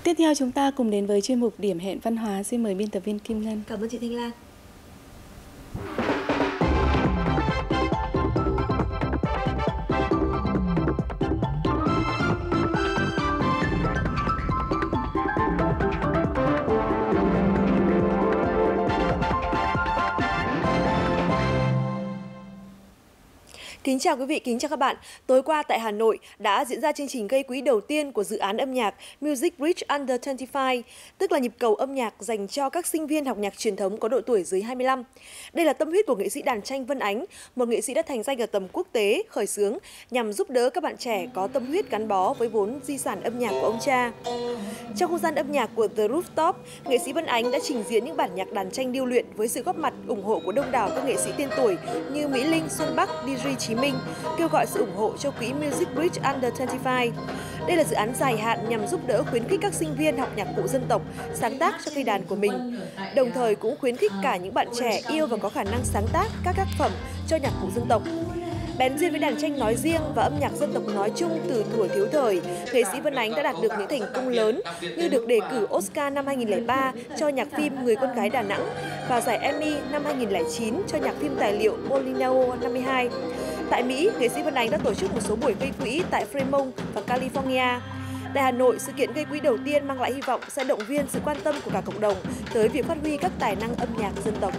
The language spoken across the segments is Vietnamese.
Tiếp theo chúng ta cùng đến với chuyên mục Điểm hẹn văn hóa. Xin mời biên tập viên Kim Ngân. Cảm ơn chị Thanh Lan. Kính chào quý vị, kính chào các bạn. Tối qua tại Hà Nội đã diễn ra chương trình gây quỹ đầu tiên của dự án âm nhạc Music Bridge Under 25, tức là nhịp cầu âm nhạc dành cho các sinh viên học nhạc truyền thống có độ tuổi dưới 25. Đây là tâm huyết của nghệ sĩ đàn tranh Vân Ánh, một nghệ sĩ đã thành danh ở tầm quốc tế, khởi xướng nhằm giúp đỡ các bạn trẻ có tâm huyết gắn bó với vốn di sản âm nhạc của ông cha. Trong không gian âm nhạc của The Rooftop, nghệ sĩ Vân Ánh đã trình diễn những bản nhạc đàn tranh điêu luyện với sự góp mặt ủng hộ của đông đảo các nghệ sĩ tên tuổi như Mỹ Linh, Xuân Bắc, DJ Chí Minh, kêu gọi sự ủng hộ cho quỹ Music Bridge Under 25. Đây là dự án dài hạn nhằm giúp đỡ khuyến khích các sinh viên học nhạc cụ dân tộc sáng tác cho cây đàn của mình, đồng thời cũng khuyến khích cả những bạn trẻ yêu và có khả năng sáng tác các tác phẩm cho nhạc cụ dân tộc. Bén duyên với đàn tranh nói riêng và âm nhạc dân tộc nói chung từ thuở thiếu thời, nghệ sĩ Vân Ánh đã đạt được những thành công lớn như được đề cử Oscar năm 2003 cho nhạc phim Người con gái Đà Nẵng và giải Emmy năm 2009 cho nhạc phim tài liệu Molinao 52. Tại Mỹ, nghệ sĩ Vân Ánh đã tổ chức một số buổi gây quỹ tại Fremont và California. Tại Hà Nội, sự kiện gây quỹ đầu tiên mang lại hy vọng sẽ động viên sự quan tâm của cả cộng đồng tới việc phát huy các tài năng âm nhạc dân tộc.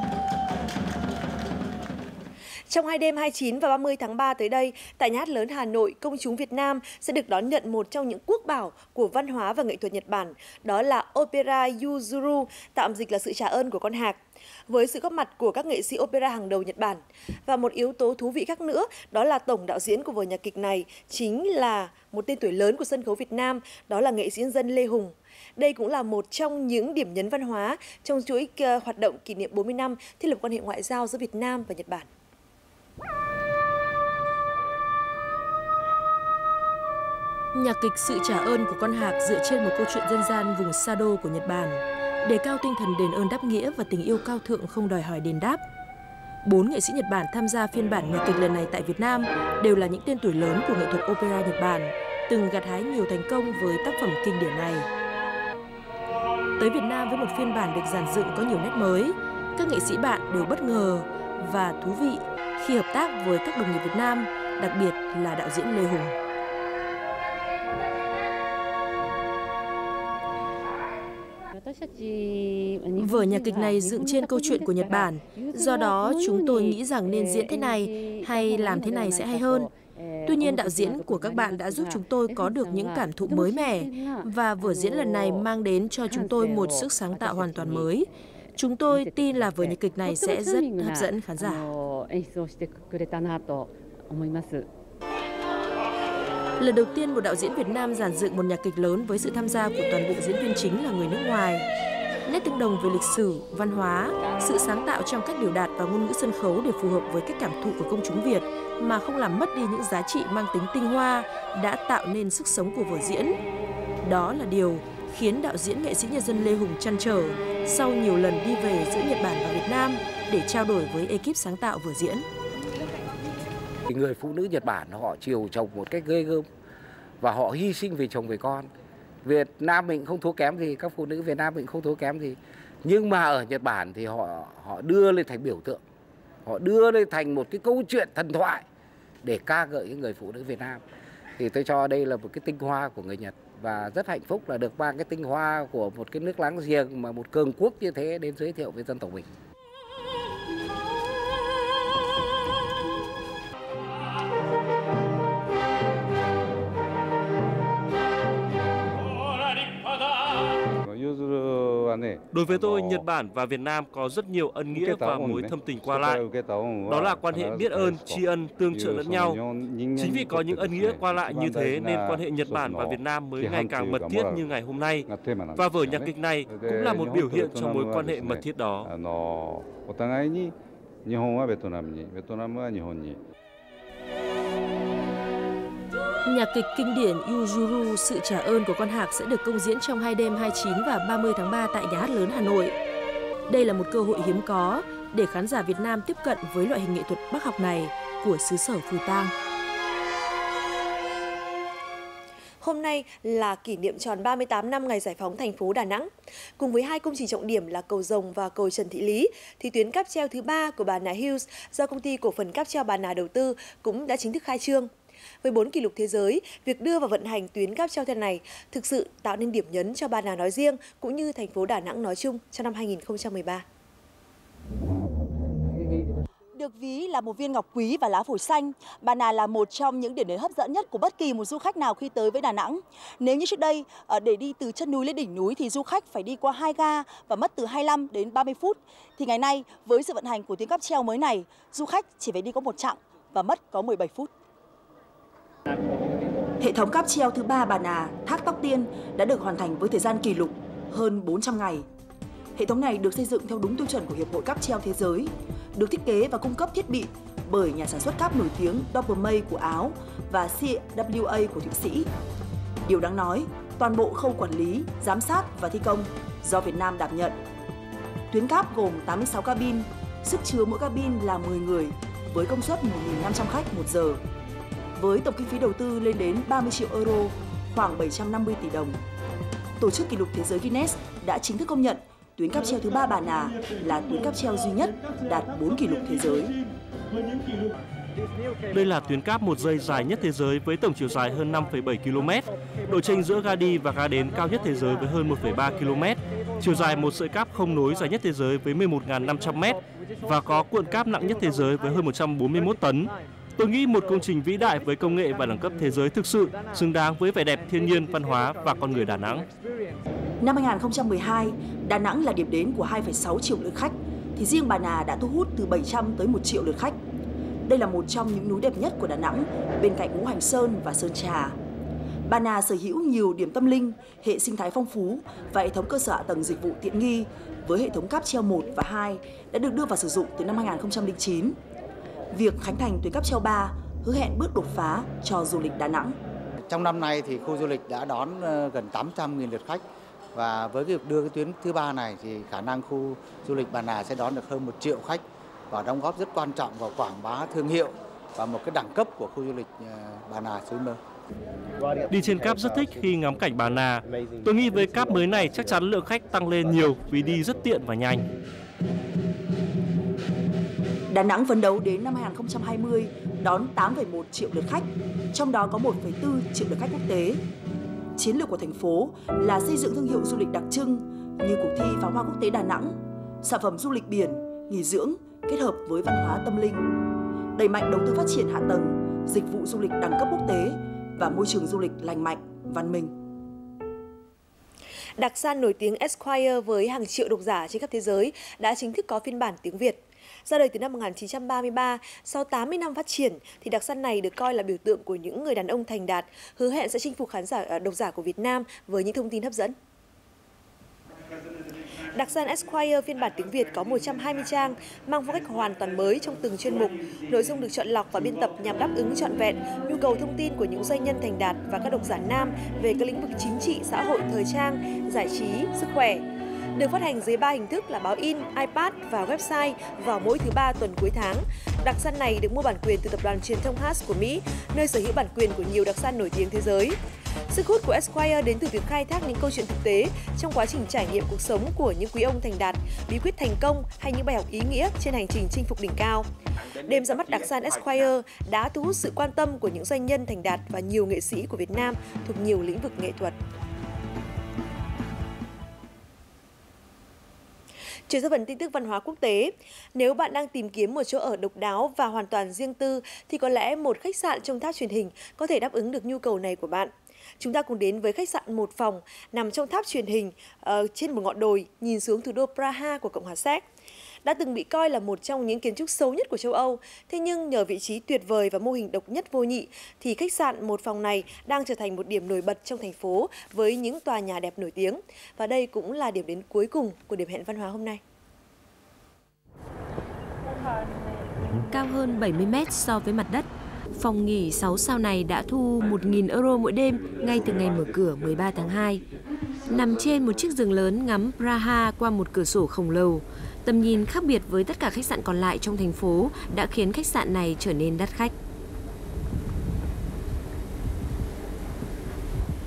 Trong 2 đêm 29 và 30 tháng 3 tới đây, tại Nhà hát lớn Hà Nội, công chúng Việt Nam sẽ được đón nhận một trong những quốc bảo của văn hóa và nghệ thuật Nhật Bản, đó là opera Yuzuru, tạm dịch là sự trả ơn của con hạc, với sự góp mặt của các nghệ sĩ opera hàng đầu Nhật Bản. Và một yếu tố thú vị khác nữa, đó là tổng đạo diễn của vở nhạc kịch này chính là một tên tuổi lớn của sân khấu Việt Nam, đó là nghệ sĩ nhân dân Lê Hùng. Đây cũng là một trong những điểm nhấn văn hóa trong chuỗi hoạt động kỷ niệm 40 năm thiết lập quan hệ ngoại giao giữa Việt Nam và Nhật Bản. Nhạc kịch Sự trả ơn của con hạc dựa trên một câu chuyện dân gian vùng Sado của Nhật Bản, đề cao tinh thần đền ơn đáp nghĩa và tình yêu cao thượng không đòi hỏi đền đáp. 4 nghệ sĩ Nhật Bản tham gia phiên bản nhạc kịch lần này tại Việt Nam đều là những tên tuổi lớn của nghệ thuật opera Nhật Bản, từng gặt hái nhiều thành công với tác phẩm kinh điển này. Tới Việt Nam với một phiên bản được dàn dựng có nhiều nét mới, các nghệ sĩ bạn đều bất ngờ và thú vị khi hợp tác với các đồng nghiệp Việt Nam, đặc biệt là đạo diễn Lê Hùng. Vở nhạc kịch này dựng trên câu chuyện của Nhật Bản, do đó chúng tôi nghĩ rằng nên diễn thế này hay làm thế này sẽ hay hơn. Tuy nhiên, đạo diễn của các bạn đã giúp chúng tôi có được những cảm thụ mới mẻ và vở diễn lần này mang đến cho chúng tôi một sức sáng tạo hoàn toàn mới. Chúng tôi tin là vở nhạc kịch này sẽ rất hấp dẫn khán giả. Lần đầu tiên một đạo diễn Việt Nam dàn dựng một nhạc kịch lớn với sự tham gia của toàn bộ diễn viên chính là người nước ngoài. Nét tương đồng về lịch sử, văn hóa, sự sáng tạo trong cách biểu đạt và ngôn ngữ sân khấu để phù hợp với cách cảm thụ của công chúng Việt mà không làm mất đi những giá trị mang tính tinh hoa đã tạo nên sức sống của vở diễn. Đó là điều khiến đạo diễn nghệ sĩ nhân dân Lê Hùng trăn trở sau nhiều lần đi về giữa Nhật Bản và Việt Nam để trao đổi với ekip sáng tạo vở diễn. Người phụ nữ Nhật Bản họ chiều chồng một cách ghê gớm và họ hy sinh vì chồng vì con. Việt Nam mình không thua kém gì, các phụ nữ Việt Nam mình không thua kém gì. Nhưng mà ở Nhật Bản thì họ đưa lên thành biểu tượng, họ đưa lên thành một cái câu chuyện thần thoại để ca ngợi những người phụ nữ Việt Nam. Thì tôi cho đây là một cái tinh hoa của người Nhật và rất hạnh phúc là được mang cái tinh hoa của một cái nước láng giềng mà một cường quốc như thế đến giới thiệu với dân tộc mình. Đối với tôi, Nhật Bản và Việt Nam có rất nhiều ân nghĩa và mối thâm tình qua lại. Đó là quan hệ biết ơn, tri ân, tương trợ lẫn nhau. Chính vì có những ân nghĩa qua lại như thế nên quan hệ Nhật Bản và Việt Nam mới ngày càng mật thiết như ngày hôm nay. Và vở nhạc kịch này cũng là một biểu hiện cho mối quan hệ mật thiết đó. Nhạc kịch kinh điển Yuzuru Sự trả ơn của con hạc sẽ được công diễn trong 2 đêm 29 và 30 tháng 3 tại Nhà hát lớn Hà Nội. Đây là một cơ hội hiếm có để khán giả Việt Nam tiếp cận với loại hình nghệ thuật Bắc học này của xứ sở Phù Tang. hôm nay là kỷ niệm tròn 38 năm ngày giải phóng thành phố Đà Nẵng. Cùng với 2 công trình trọng điểm là cầu Rồng và cầu Trần Thị Lý, thì tuyến cáp treo thứ 3 của Bà Nà Hills do công ty cổ phần cáp treo Bà Nà đầu tư cũng đã chính thức khai trương. Với 4 kỷ lục thế giới, việc đưa vào vận hành tuyến cáp treo thuyền này thực sự tạo nên điểm nhấn cho Bà Nà nói riêng cũng như thành phố Đà Nẵng nói chung trong năm 2013. Được ví là một viên ngọc quý và lá phổi xanh, Bà Nà là một trong những điểm đến hấp dẫn nhất của bất kỳ một du khách nào khi tới với Đà Nẵng. Nếu như trước đây, để đi từ chân núi lên đỉnh núi thì du khách phải đi qua 2 ga và mất từ 25 đến 30 phút, thì ngày nay với sự vận hành của tuyến cáp treo mới này, du khách chỉ phải đi có một chặng và mất có 17 phút. Hệ thống cáp treo thứ 3 Bà Nà, Thác Tóc Tiên đã được hoàn thành với thời gian kỷ lục hơn 400 ngày. Hệ thống này được xây dựng theo đúng tiêu chuẩn của Hiệp hội Cáp treo Thế giới, được thiết kế và cung cấp thiết bị bởi nhà sản xuất cáp nổi tiếng Doppelmayr của Áo và CWA của Thụy Sĩ. Điều đáng nói, toàn bộ khâu quản lý, giám sát và thi công do Việt Nam đảm nhận. Tuyến cáp gồm 86 cabin, sức chứa mỗi cabin là 10 người với công suất 1.500 khách một giờ. Với tổng kinh phí đầu tư lên đến 30 triệu euro, khoảng 750 tỷ đồng. Tổ chức Kỷ lục Thế giới Guinness đã chính thức công nhận tuyến cáp treo thứ 3 Bà Nà là tuyến cáp treo duy nhất đạt 4 kỷ lục thế giới. Đây là tuyến cáp 1 giây dài nhất thế giới với tổng chiều dài hơn 5,7 km, độ chênh giữa ga đi và ga đến cao nhất thế giới với hơn 1,3 km, chiều dài một sợi cáp không nối dài nhất thế giới với 11.500 m và có cuộn cáp nặng nhất thế giới với hơn 141 tấn. Tôi nghĩ một công trình vĩ đại với công nghệ và đẳng cấp thế giới thực sự xứng đáng với vẻ đẹp thiên nhiên, văn hóa và con người Đà Nẵng. Năm 2012, Đà Nẵng là điểm đến của 2,6 triệu lượt khách, thì riêng Bà Nà đã thu hút từ 700 tới 1 triệu lượt khách. Đây là một trong những núi đẹp nhất của Đà Nẵng, bên cạnh Ngũ Hành Sơn và Sơn Trà. Bà Nà sở hữu nhiều điểm tâm linh, hệ sinh thái phong phú và hệ thống cơ sở hạ tầng dịch vụ tiện nghi với hệ thống cáp treo 1 và 2 đã được đưa vào sử dụng từ năm 2009. Việc khánh thành tuyến cáp treo 3 hứa hẹn bước đột phá cho du lịch Đà Nẵng. Trong năm nay thì khu du lịch đã đón gần 800.000 lượt khách và với việc đưa cái tuyến thứ 3 này thì khả năng khu du lịch Bà Nà sẽ đón được hơn 1 triệu khách và đóng góp rất quan trọng vào quảng bá thương hiệu và một cái đẳng cấp của khu du lịch Bà Nà xứ Mơ. Đi trên cáp rất thích khi ngắm cảnh Bà Nà. Tôi nghĩ với cáp mới này chắc chắn lượng khách tăng lên nhiều vì đi rất tiện và nhanh. Đà Nẵng phấn đấu đến năm 2020 đón 8,1 triệu lượt khách, trong đó có 1,4 triệu lượt khách quốc tế. Chiến lược của thành phố là xây dựng thương hiệu du lịch đặc trưng như cuộc thi pháo hoa quốc tế Đà Nẵng, sản phẩm du lịch biển, nghỉ dưỡng kết hợp với văn hóa tâm linh, đẩy mạnh đầu tư phát triển hạ tầng, dịch vụ du lịch đẳng cấp quốc tế và môi trường du lịch lành mạnh, văn minh. Đặc sản nổi tiếng Esquire với hàng triệu độc giả trên khắp thế giới đã chính thức có phiên bản tiếng Việt. Ra đời từ năm 1933, sau 80 năm phát triển, thì đặc sản này được coi là biểu tượng của những người đàn ông thành đạt, hứa hẹn sẽ chinh phục độc giả của Việt Nam với những thông tin hấp dẫn. Đặc sản Esquire phiên bản tiếng Việt có 120 trang, mang phong cách hoàn toàn mới trong từng chuyên mục. Nội dung được chọn lọc và biên tập nhằm đáp ứng trọn vẹn nhu cầu thông tin của những doanh nhân thành đạt và các độc giả nam về các lĩnh vực chính trị, xã hội, thời trang, giải trí, sức khỏe. Được phát hành dưới 3 hình thức là báo in, iPad và website vào mỗi thứ 3 tuần cuối tháng. Đặc sản này được mua bản quyền từ tập đoàn truyền thông Hearst của Mỹ, nơi sở hữu bản quyền của nhiều đặc sản nổi tiếng thế giới. Sức hút của Esquire đến từ việc khai thác những câu chuyện thực tế trong quá trình trải nghiệm cuộc sống của những quý ông thành đạt, bí quyết thành công hay những bài học ý nghĩa trên hành trình chinh phục đỉnh cao. Đêm ra mắt đặc sản Esquire đã thu hút sự quan tâm của những doanh nhân thành đạt và nhiều nghệ sĩ của Việt Nam thuộc nhiều lĩnh vực nghệ thuật. Chuyển sang phần tin tức văn hóa quốc tế, nếu bạn đang tìm kiếm một chỗ ở độc đáo và hoàn toàn riêng tư thì có lẽ một khách sạn trong tháp truyền hình có thể đáp ứng được nhu cầu này của bạn. Chúng ta cùng đến với khách sạn 1 phòng nằm trong tháp truyền hình trên một ngọn đồi nhìn xuống thủ đô Praha của Cộng hòa Séc. Đã từng bị coi là một trong những kiến trúc xấu nhất của châu Âu, thế nhưng nhờ vị trí tuyệt vời và mô hình độc nhất vô nhị thì khách sạn 1 phòng này đang trở thành một điểm nổi bật trong thành phố với những tòa nhà đẹp nổi tiếng. Và đây cũng là điểm đến cuối cùng của điểm hẹn văn hóa hôm nay. Cao hơn 70 mét so với mặt đất, phòng nghỉ 6 sao này đã thu 1.000 euro mỗi đêm ngay từ ngày mở cửa 13 tháng 2. Nằm trên một chiếc giường lớn ngắm Praha qua một cửa sổ khổng lồ, tầm nhìn khác biệt với tất cả khách sạn còn lại trong thành phố đã khiến khách sạn này trở nên đắt khách.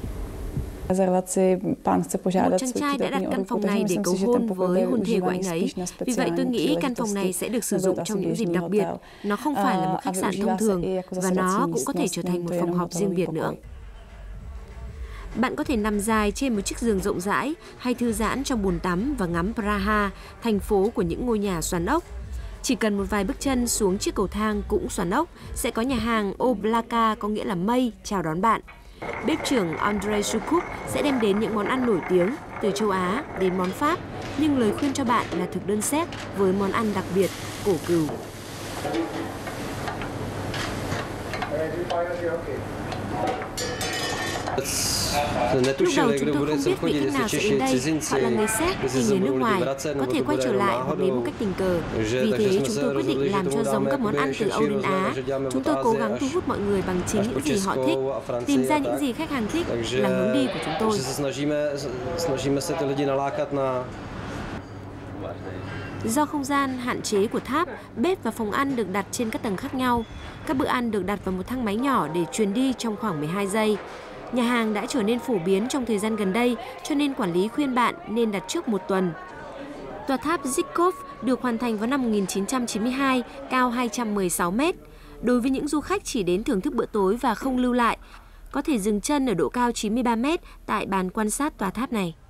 Một chàng trai đã đặt căn phòng này để cầu hôn với hôn thê của anh ấy. Vì vậy tôi nghĩ căn phòng này sẽ được sử dụng trong những dịp đặc biệt. Nó không phải là một khách sạn thông thường và nó cũng có thể trở thành một phòng họp riêng biệt nữa. Bạn có thể nằm dài trên một chiếc giường rộng rãi hay thư giãn trong bồn tắm và ngắm Praha, thành phố của những ngôi nhà xoắn ốc. Chỉ cần một vài bước chân xuống chiếc cầu thang cũng xoắn ốc, sẽ có nhà hàng Oblaka, có nghĩa là mây, chào đón bạn. Bếp trưởng Andrei Sukuk sẽ đem đến những món ăn nổi tiếng từ châu Á đến món Pháp, nhưng lời khuyên cho bạn là thực đơn set với món ăn đặc biệt, cổ cừu. Lúc đầu chúng tôi không biết vị khách nào sẽ đến đây, họ là người Séc hay người nước ngoài, có thể quay trở lại hoặc đến một cách tình cờ. Vì thế chúng tôi quyết định làm cho giống các món ăn từ Âu Liên Á. Chúng tôi cố gắng thu hút mọi người bằng chính những gì họ thích, tìm ra những gì khách hàng thích là hướng đi của chúng tôi. Do không gian hạn chế của tháp, bếp và phòng ăn được đặt trên các tầng khác nhau. Các bữa ăn được đặt vào một thang máy nhỏ để truyền đi trong khoảng 12 giây. Nhà hàng đã trở nên phổ biến trong thời gian gần đây, cho nên quản lý khuyên bạn nên đặt trước một tuần. Tòa tháp Zhukov được hoàn thành vào năm 1992, cao 216 mét. Đối với những du khách chỉ đến thưởng thức bữa tối và không lưu lại, có thể dừng chân ở độ cao 93 mét tại bàn quan sát tòa tháp này.